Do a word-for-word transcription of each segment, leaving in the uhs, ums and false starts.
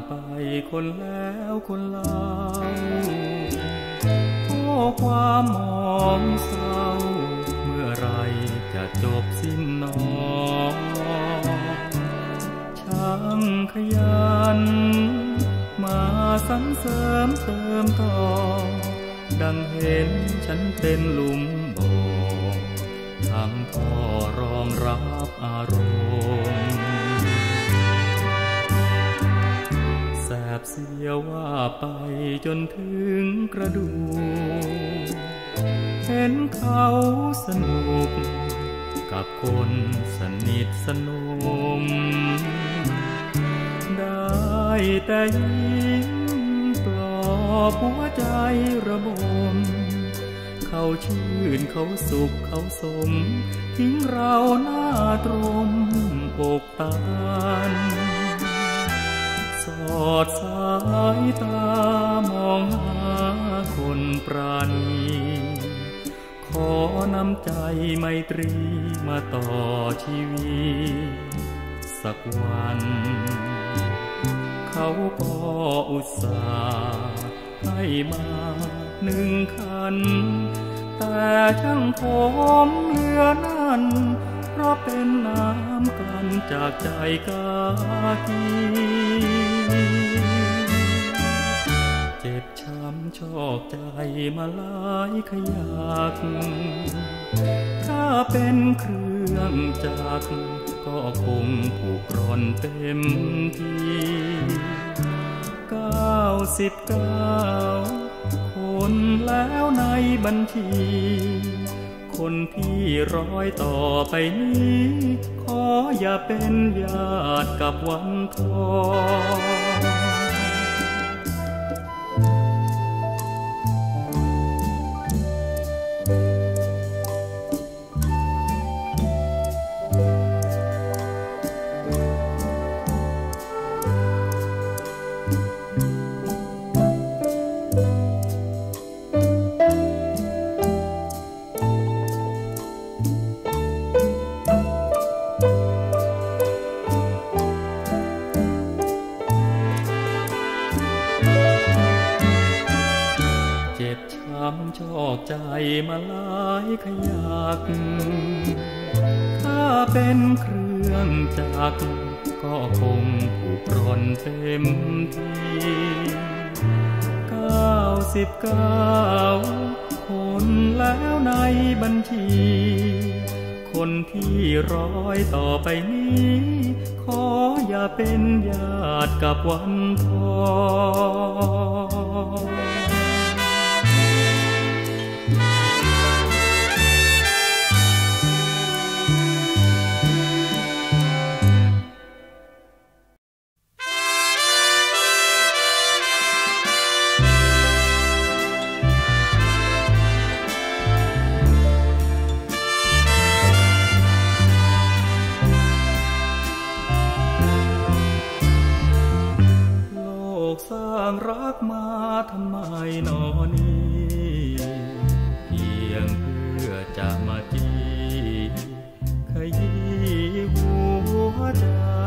ไปคนแล้วคนเล่าโอ้ความมองเศร้าเมื่อไรจะจบสิ้นหนอช่างขยันมาสรรเสริมเติมต่อดังเห็นฉันเป็นหลุมบ่อทั้งพ่อรองรับอารมณ์แสบเสียว่าไปจนถึงกระดูกเห็นเขาสนุกกับคนสนิทสนมได้แต่ยิ้มปลอบหัวใจระบมเขาชื่นเขาสุขเขาสมทิ้งเราหน้าตรมอกตานสอดสายตามองหาคนปราณีขอนำใจไมตรีมาต่อชีวิตสักวันเขาก็อุตส่าห์ให้มาหนึ่งคันแต่ช่างผมเหลือนั้นเพราะเป็นน้ำกันจากใจกากีเจ็บช้ำชอกใจมาหลายขยักถ้าเป็นเครื่องจักรก็คงผูกร่อนเต็มที่เก้าสิบเก้าคนแล้วในบัญชีคนที่ร้อยต่อไปนี้ขออย่าเป็นญาติกับวันทองชอกใจมาหลายขยักถ้าเป็นเครื่องจักรก็คงผูกร่อนเต็มที่เก้าสิบเก้าคนแล้วในบัญชีคนที่ร้อยต่อไปนี้ขออย่าเป็นญาติกับวันทองสร้างรักมาทำไมหนอนี้เพียงเพื่อจะมาจีขยี้หัวใจ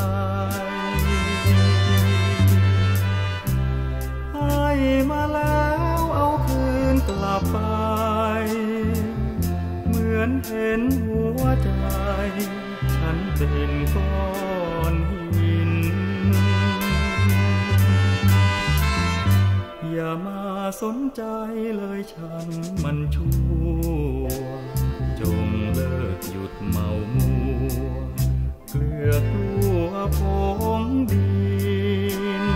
ให้มาแล้วเอาคืนกลับไปเหมือนเห็นหัวใจฉันเป็นก้อนหินอย่ามาสนใจเลยฉันมันชั่วจงเลิกหยุดเมามัวเกลือกลัวผงดิน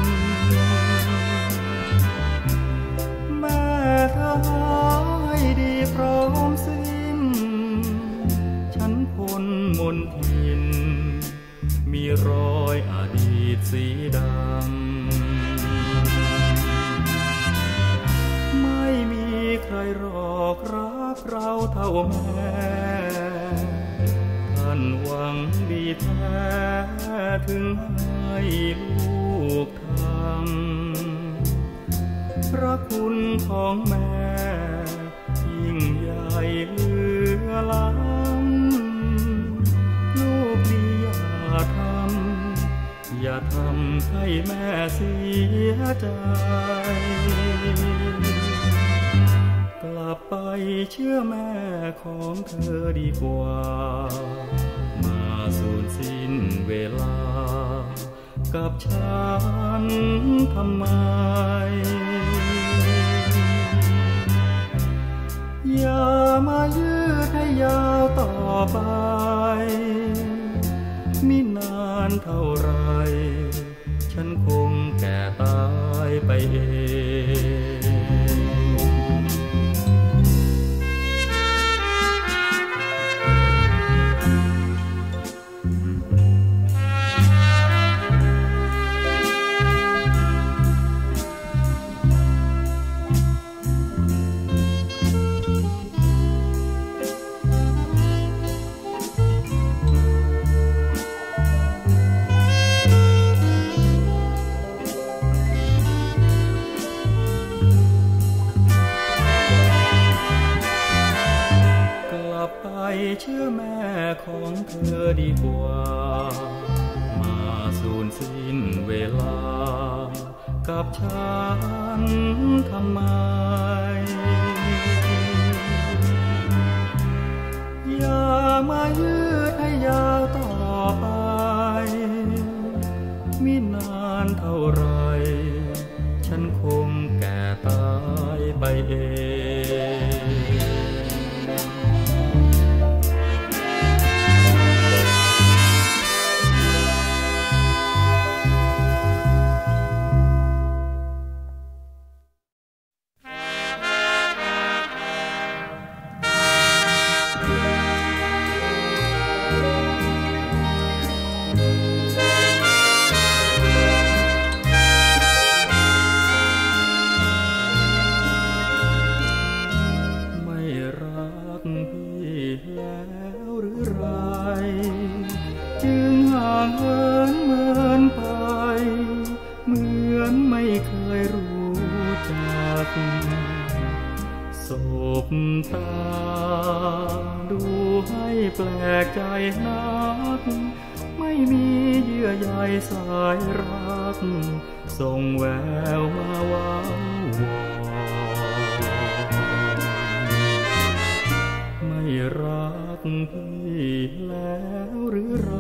แม่เธอให้ดีพร้อมสิ้นฉันพ้นมนทินมีรอยอดีตสีดำใครรอกรักเราเท่าแม่ท่านหวังดีแท้ถึงให้ลูกทำพระคุณของแม่ยิ่งใหญ่เหลือล้ำลูกดีอย่าทำอย่าทำให้แม่เสียใจกลับไปเชื่อแม่ของเธอดีกว่ามาสูญสิ้นเวลากับฉันทำไมอย่ามายืดให้ยาวต่อไปมินานเท่าไรฉันคงแก่ตายไปเองเชื่อแม่ของเธอดีกว่ามาสูญสิ้นเวลากับฉันทำไมอย่ามายืดให้ยาวต่อไปมินานเท่าไรฉันคงแก่ตายไปเองสบตาดูให้แปลกใจนักไม่มีเยื่อใยสายรักส่งแววมาว้าวอนไม่รักพี่แล้วหรือไร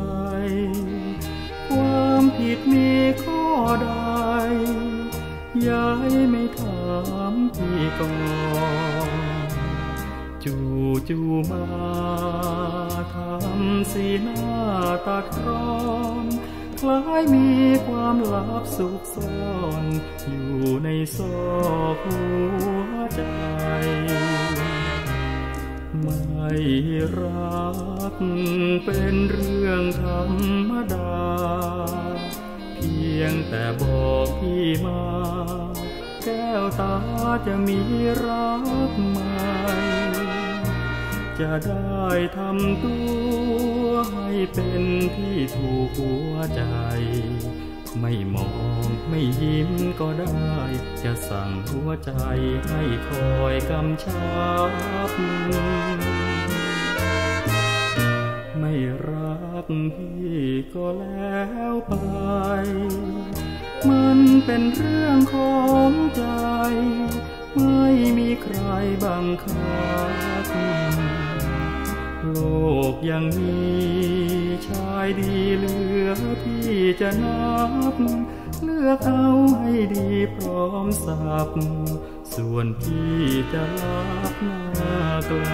ความผิดมีข้อใดยายไม่ถามพี่ก่อนจู่จู่มาทำสีหน้าตัดร้อนคล้ายมีความลับสุขซ่อนอยู่ในซอกหัวใจไม่รักเป็นเรื่องธรรมดาเพียงแต่บอกพี่มาแก้วตาจะมีรักใหม่จะได้ทำตัวให้เป็นที่ถูกหัวใจไม่มองไม่ยิ้มก็ได้จะสั่งหัวใจให้คอยกำชับไม่รักพี่ก็แล้วไปมันเป็นเรื่องของใจไม่มีใครบังคับโลกยังมีชายดีเหลือที่จะนับเลือกเอาให้ดีพร้อมสับส่วนพี่จะลับหน้าไกล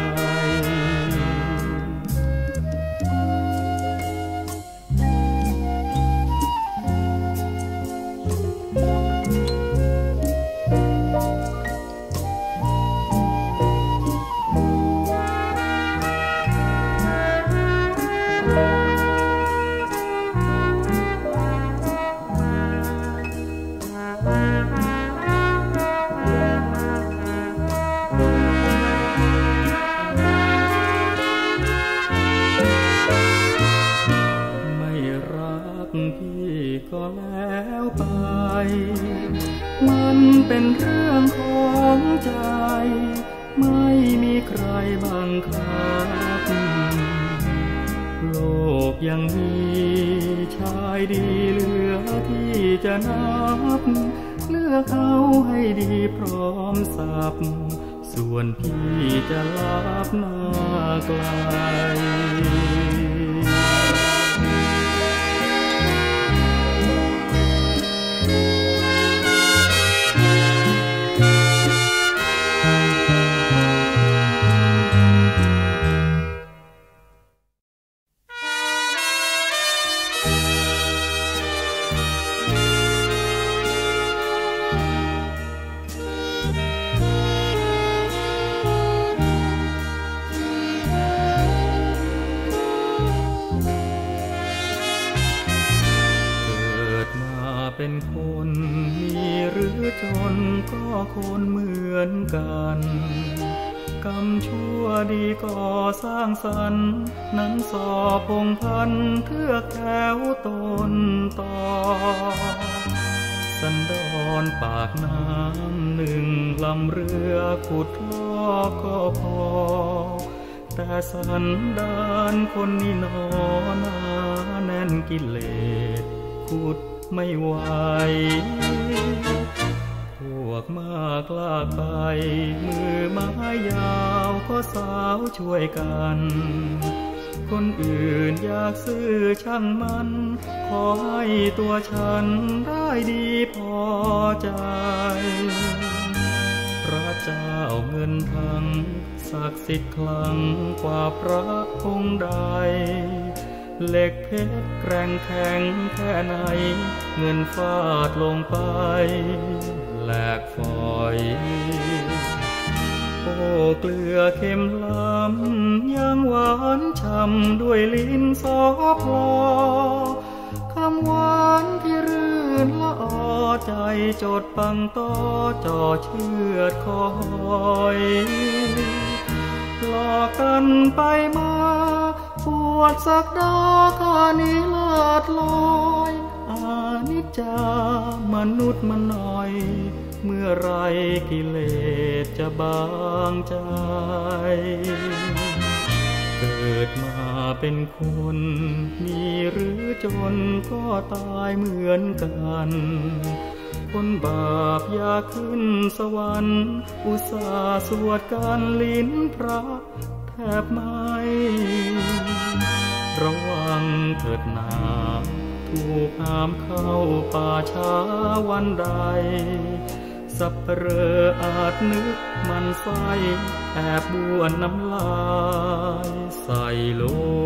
พี่ก็แล้วไปมันเป็นเรื่องของใจไม่มีใครบังคับโลกยังมีชายดีเหลือจะนับเลือกเอาให้ดีพร้อมสับส่วนพี่จะลับหน้าไกลเป็นคนมีหรือจนก็คนเหมือนกันกรรมชั่วดีก่อสร้างสรรค์นั้นสอพงพันเทือกแถวตนต่อสันดอนปากน้ำหนึ่งลำเรือขุดลอกก็พอแต่สันดานคนนี้หนอหนาแน่นกิเลสขุดไม่ไหวพวกมากลากไปมือไม้ยาวก็สาวช่วยกันคนอื่นอยากซื้อช่างมันขอให้ตัวฉันได้ดีพอใจพระเจ้าเงินทั้งศักดิ์สิทธิ์คลังกว่าพระองค์ใดเหล็กเพชรแกร่งแข็งแค่ไหนเงินฟาดลงไปแหลกฝอยโอ้เกลือเค็มล้ำยังหวานช่ำด้วยลิ้นสอพลอคำหวานที่รื่นละออใจจดปังต่อจ่อเชือดคอยหลอกกันไปมาปวดสักดาข้านี้เลิศลอยอานิจจามนุษย์มันหน่อยเมื่อไรกิเลสจะบางใจเกิดมาเป็นคนมีหรือจนก็ตายเหมือนกันคนบาปอยากขึ้นสวรรค์อุตส่าห์สวดกันลิ้นพระแทบไม่ระวังเถิดนาถูกห้ามเข้าป่าช้าวันใดสัปเหร่ออาจนึกมันไส้แอบบ้วนน้ำลายใส่โล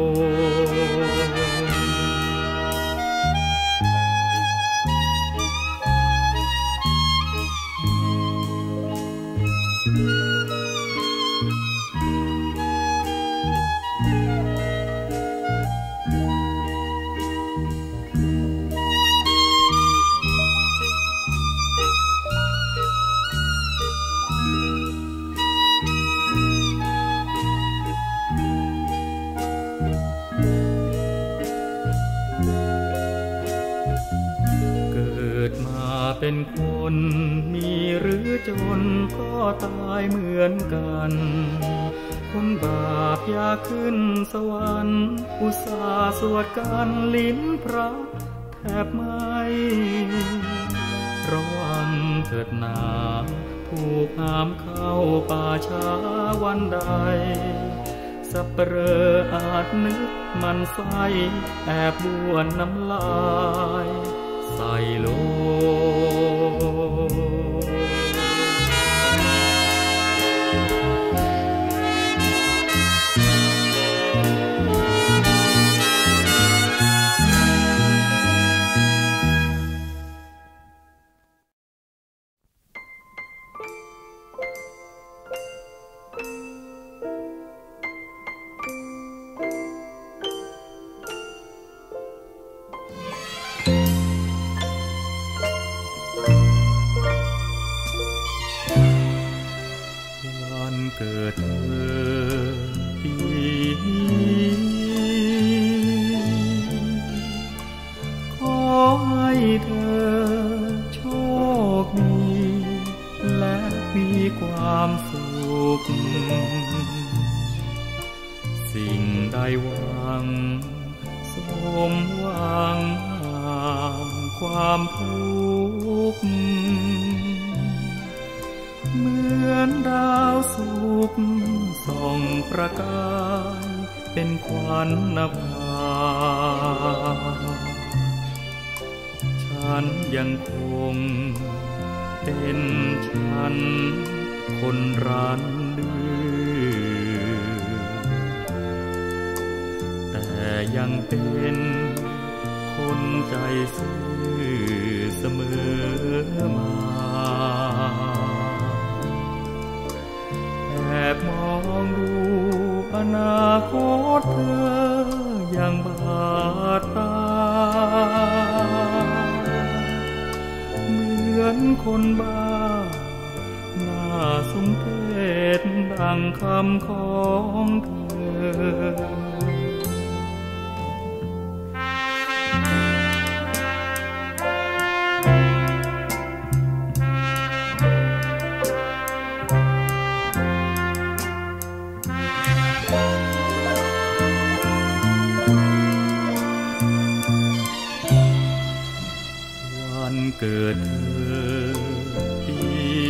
เป็นคนมีหรือจนก็ตายเหมือนกันคนบาปอยากขึ้นสวรรค์อุตส่าห์สวดกันลิ้นพระแทบไม่ระวังเถิดนาถูกห้ามเข้าป่าช้าวันใดสัปเหร่ออาจนึกมันไส้แอบบ้วนน้ำลายใส่โลเกิดเธอปีขอให้เธอโชคดีและมีความสุขสิ่งใดหวังสมหวังคความทุกข์เหมือนดาวสุกส่องประกายเป็นขวัญนภาฉันยังคงเป็นฉันคนรันดื้อแต่ยังเป็นคนใจซื่อเสมอมาแอบมองดูอนาคตเธออย่างบาดตาเหมือนคนบ้าน่าสมเพชดังคำของเธอเกิดเธอปี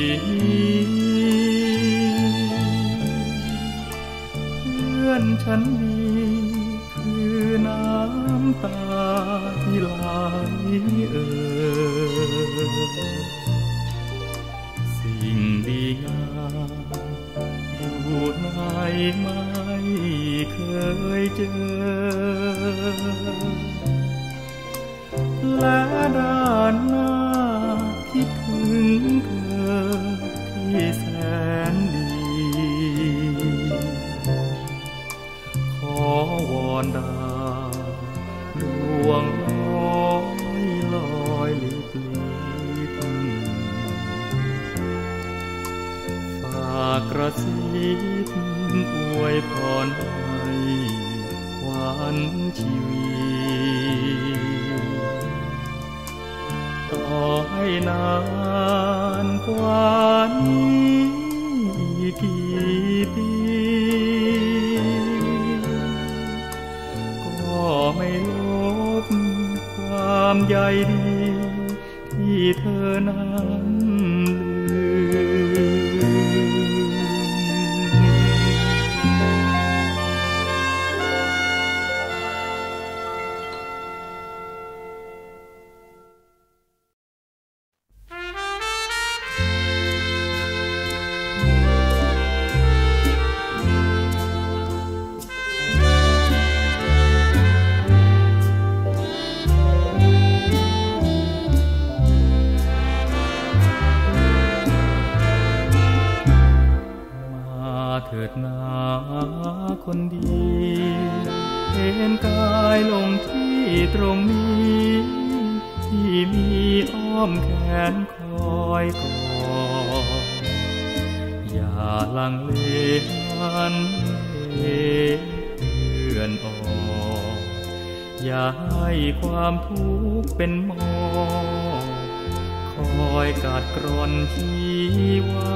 เพื่อนฉันมีคือน้ำตาที่ไหลเอ่อสิ่งดีงามอยู่ไหนไม่เคยเจอและด้านหน้าคิดถึงเธอที่แสนดีขอวอนดาวดวงน้อยลอยลิบลิบฝากกระซิบอวยพรให้หวานชีวิตต่อให้นานกว่านี้กี่ปีก็ไม่ลบความใยดีที่เธอนั้นลืเถิดนาคนดีเห็นกายลงที่ตรงนี้ที่มีอ้อมแขนคอยกอดอย่าลังเลหันเหเลื่อนออกอย่าให้ความทุกข์เป็นหมอกคอยกัดกร่อนชีวา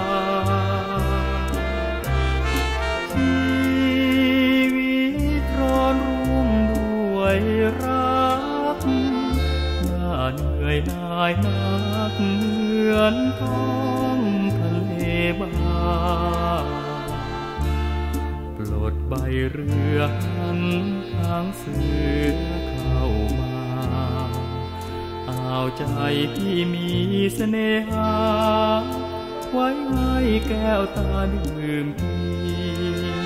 รักน่าเหนื่อยหน่ายนักเหมือนท้องทะเลบ้าปลดใบเรือหันทางเสือเข้ามาเอาใจที่มีเสน่หาไว้ให้แก้วตาดื่มกิน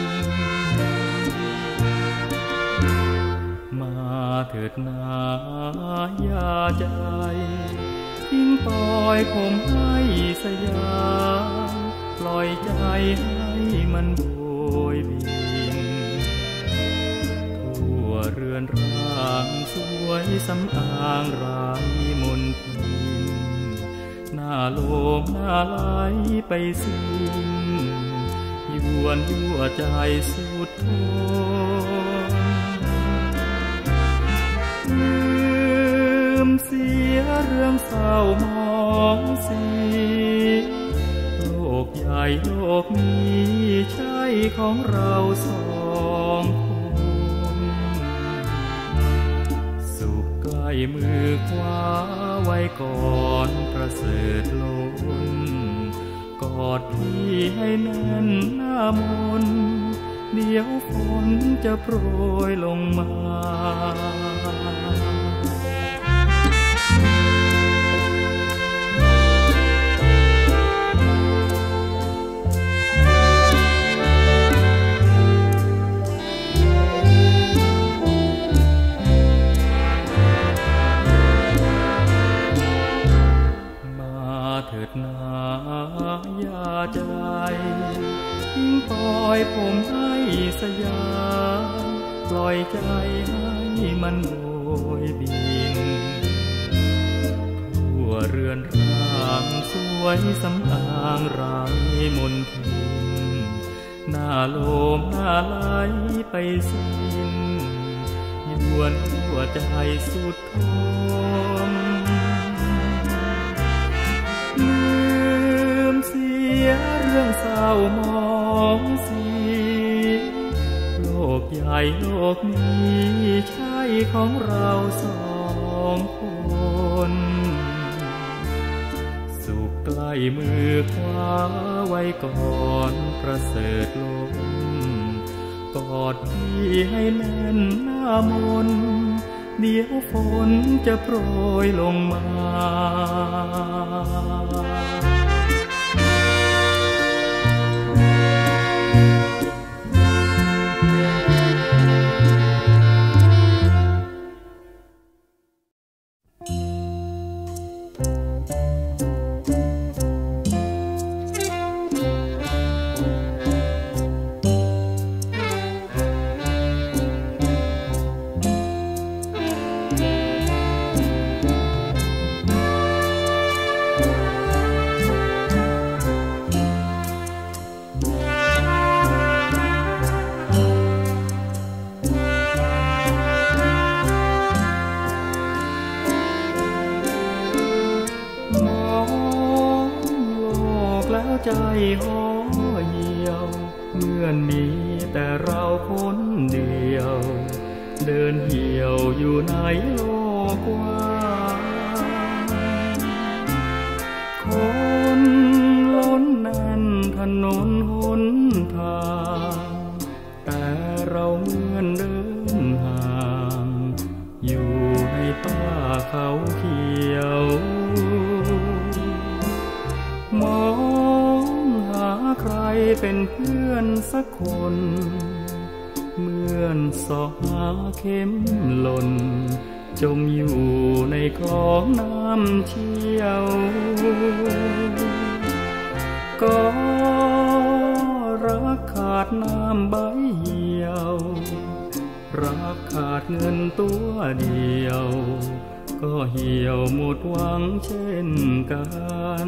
เถิดนาอย่าใจทิ้งปล่อยผมให้สยามปล่อยใจให้มันโบยบินทั่วเรือนร่างสวยสำอางไร้มนทินหน้าโลมหน้าไหลไปสิ้นยวนยั่วใจสุดทนลืมเสียเรื่องเศร้ามองสีโลกใหญ่โลกนี้ใช่ของเราสองคนสุขใกล้มือคว้าไว้ก่อนประเสริฐล้นกอดพี่ให้แน่นหน้ามนเดี๋ยวฝนจะโปรยลงมาเถิดนาอย่าใจทิ้งปล่อยผมให้สยายปล่อยใจให้มันโบยบินทั่วเรือนร่างสวยสำอางรายมนทินหน้าโลมหน้าไหลไปสิ้นยวนหัวใจสุดทนเสียเรื่องเศร้ามองสีโลกใหญ่โลกนี้ใช่ของเราสองคนสุขใกล้มือคว้าไว้ก่อนประเสริฐล้นกอดพี่ให้แน่นหน้ามนเดี๋ยวฝนจะโปรยลงมาใจห่อเหี่ยวเหมือนมีแต่เราคนเดียวเดินเหี่ยวอยู่ในโลกกว้างคนล้นแน่นถนนหนทางแต่เราเหมือนเดินห่างอยู่ในป่าเขาเขียวมองหาใครเป็นเพื่อนสักคนเหมือนสอหาเข็มหล่นจมอยู่ในคลองน้ำเชี่ยวก็รักขาดน้ำใบเหี่ยวรักขาดเงินตัวเดียวก็เหี่ยวหมดหวังเช่นกัน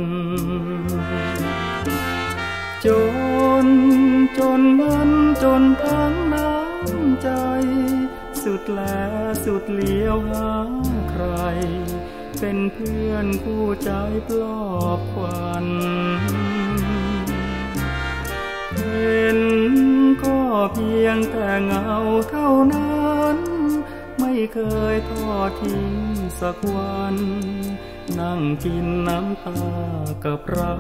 จนจนเงินจนทั้งน้ำใจสุดแลสุดเลี้ยวหาใครเป็นเพื่อนคู่ใจปลอบขวัญเห็นก็เพียงแต่เงาเท่านั้นไม่เคยทอดทิ้งสักวันนั่งกินน้ำตากับเรา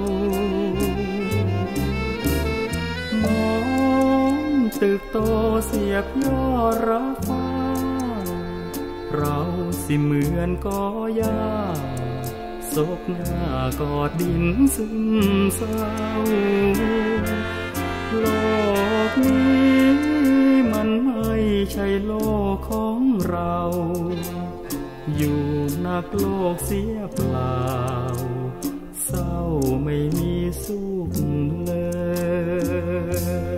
มองตึกโตเสียบยอดระฟ้าเราสิเหมือนกอหญ้าศพหน้ากอดดินซึมเศร้าโลกนี้มันไม่ใช่โลกของเราอยู่นักโลกเสียเปล่าเศร้าไม่มีสุขเลย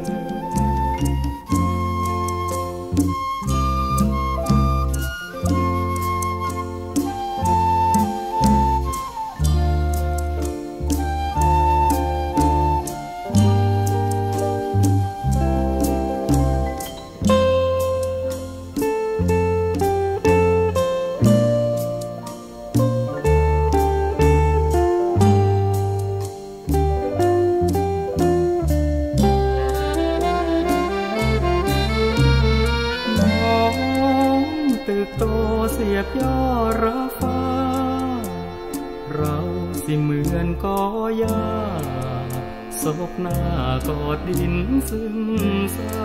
บยอดระฟ้าเราสิเหมือนกอหญ้าศพหน้ากอดดินซึมเศร้า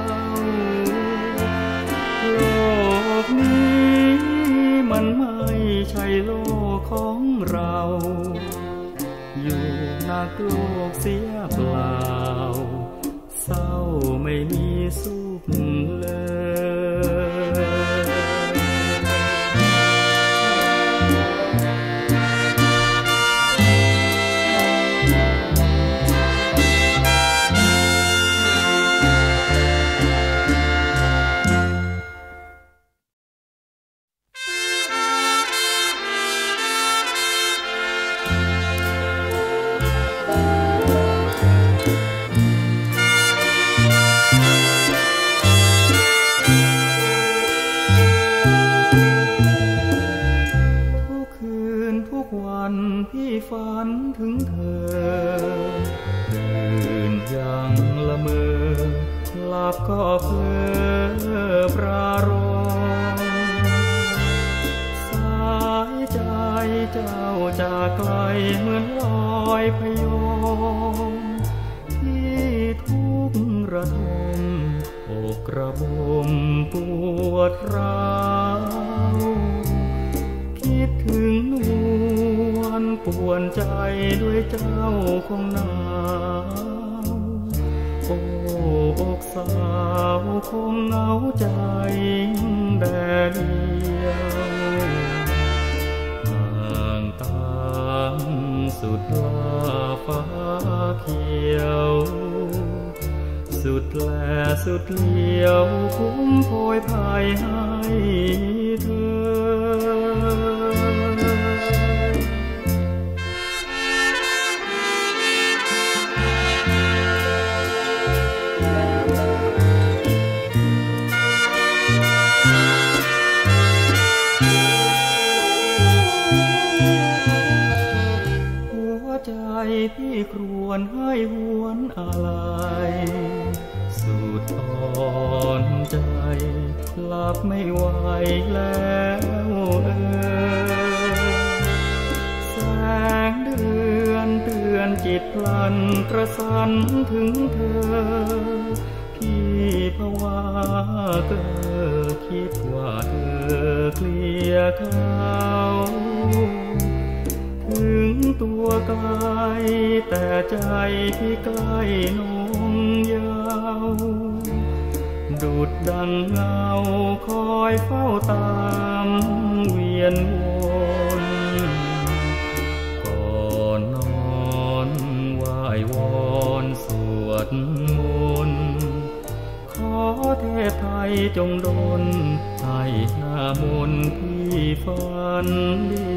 โลกนี้มันไม่ใช่โลกของเราอยู่นักโลกเสียเปล่าเศร้าไม่มีสุขเลยพี่ฝันถึงเธอตื่นยังละเมอหลับก็เพลอปรารมสายใจเจ้าจากไกลเหมือนลอยพยมที่ทุกระทมอกกระบมปวดร้าวคิดถึงนวลปวนใจด้วยเจ้าคงหนาวโอ้อกสาวคงเหงาใจแดดเดียวห่างตามสุดลาฟ้าเขียวสุดแลสุดเลี้ยวคุ้มโพยพายให้เธอพี่ครวญให้หวนอะไรสุดอ่อนใจหลับไม่ไหวแล้วเอ่ยแสงเดือนเตือนจิตพลันกระสันถึงเธอพี่ภาวะเก้อคิดว่าเธอเกลียดเขาถึงตัวไกลแต่ใจพี่ใกล้นงยาวดุดดังเงาคอยเฝ้าตามเวียนวนก่อนนอนไหว้วอนสวดมนต์ขอเทพไทยจงดลให้หน้ามนต์พี่ฝันดี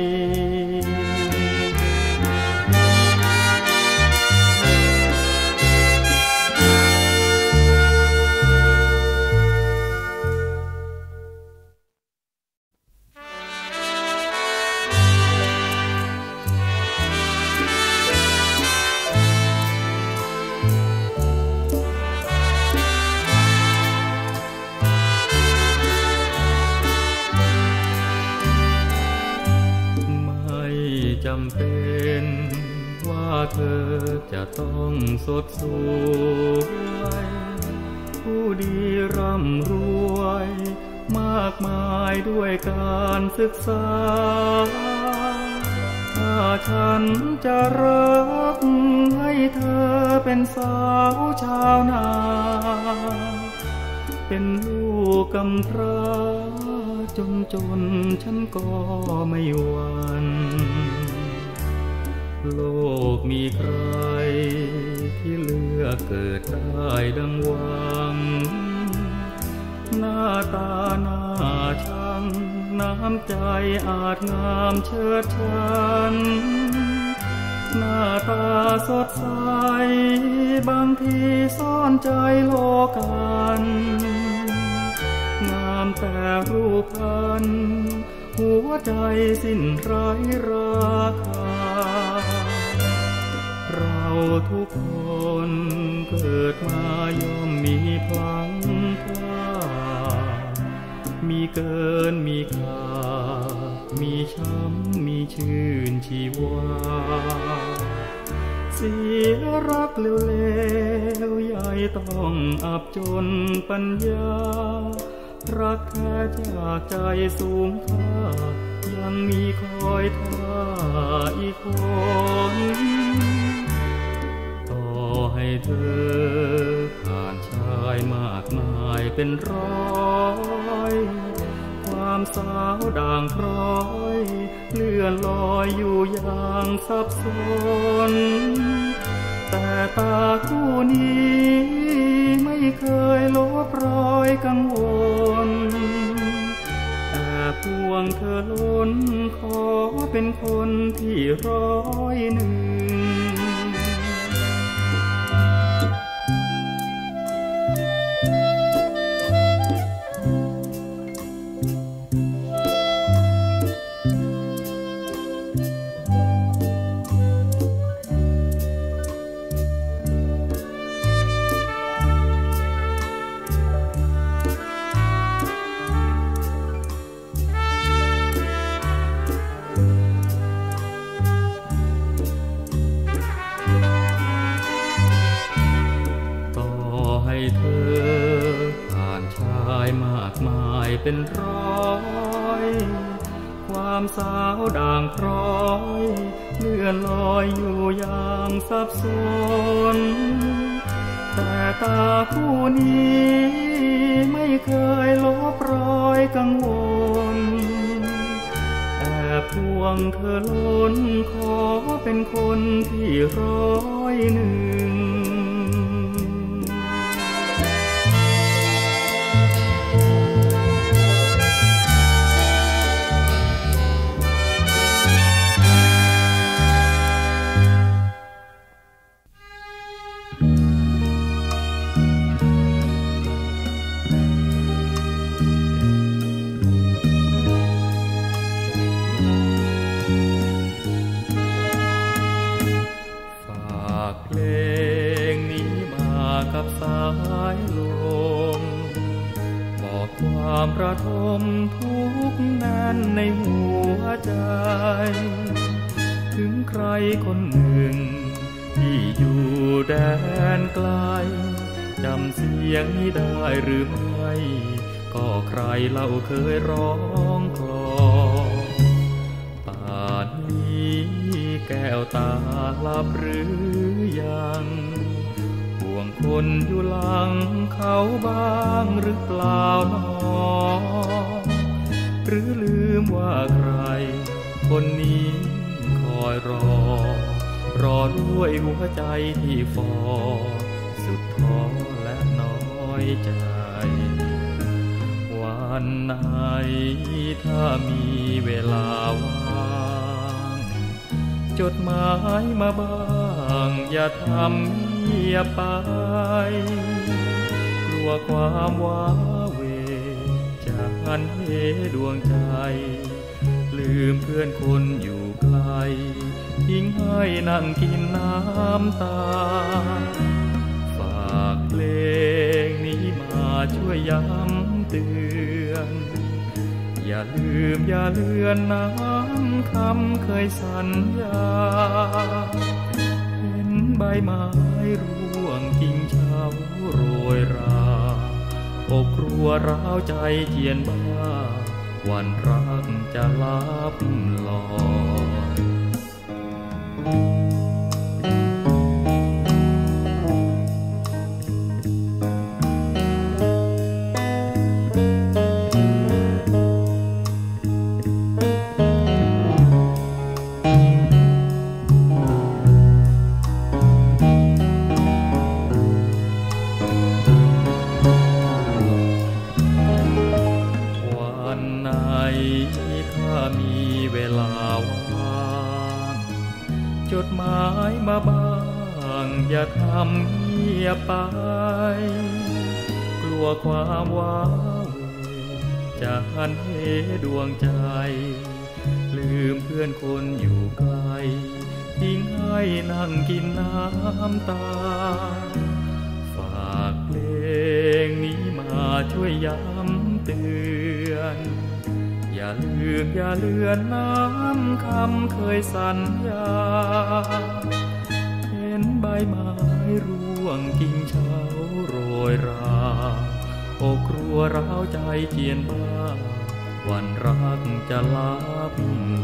จำเป็นว่าเธอจะต้องสดสวยผู้ดีร่ำรวยมากมายด้วยการศึกษาถ้าฉันจะรักให้เธอเป็นสาวชาวนาเป็นลูกกำพร้าจนจนฉันก็ไม่หวั่นโลกมีใครที่เลือกเกิดได้ดังหวังหน้าตาหน้าชังน้ำใจอาจงามเชิดชันหน้าตาสดใสบางทีซ่อนใจโลกันงามแต่รูปพรรณหัวใจสิ้นไร้ราคาเราทุกคนเกิดมาย่อมมีพลังพลาดมีเกินมีขาดมีช้ำมีชื่นชีวาเสียรักเร็วๆใหญ่ต้องอับจนปัญญารักแท้จากใจสูงค่ายังมีคอยท่าอีกคนต่อให้เธอผ่านชายมากมายเป็นร้อยความสาวด่างพร้อยเลื่อนลอยอยู่อย่างสับสนแต่ตาคู่นี้ไม่เคยลบรอยกังวลแต่พวงเธอล้นขอเป็นคนที่ร้อยหนึ่งเป็นร้อยความสาวด่างพร้อยเลื่อนลอยอยู่อย่างสับสนแต่ตาคู่นี้ไม่เคยลบรอยกังวลแต่พวงเธอล้นขอเป็นคนที่ร้อยหนึ่งสายลมบอกความระทมทุกข์แน่นในหัวใจถึงใครคนหนึ่งที่อยู่แดนไกลจำเสียงนี้ได้หรือไม่ก็ใครเล่าเคยร้องคลอป่านนี้แก้วตาหลับหรือยังห่วงคนอยู่หลังเขาบ้างหรือเปล่าหนอหรือลืมว่าใครคนนี้คอยรอรอด้วยหัวใจที่ฟอสุดท้อและน้อยใจวันไหนถ้ามีเวลาว่างจดหมายมาบ้างอย่าทำเงียบไปกลัวความว้าเหวจากหันเหดวงใจลืมเพื่อนคนอยู่ไกลทิ้งให้นั่งกินน้ำตาฝากเพลงนี้มาช่วยย้ำเตือนอย่าลืมอย่าเลือนน้ำคำเคยสัญญาเห็นใบไม้ร่วงกิ่งเฉาโรยราอกครัวร้าวใจเจียนบ้าวันรักจะลับลอยจดหมายมาบ้างอย่าทำเงียบไปกลัวความว้าเหวจะหันเหดวงใจลืมเพื่อนคนอยู่ไกลทิ้งให้นั่งกินน้ำตาฝากเพลงนี้มาช่วยย้ำเตือนอย่าลืมอย่าเลือนน้ำคำเคยสัญญาเห็นใบไม้ร่วงกิ่งเฉาโรยราอกครัวร้าวใจเจียนบ้าวันรักจะลับ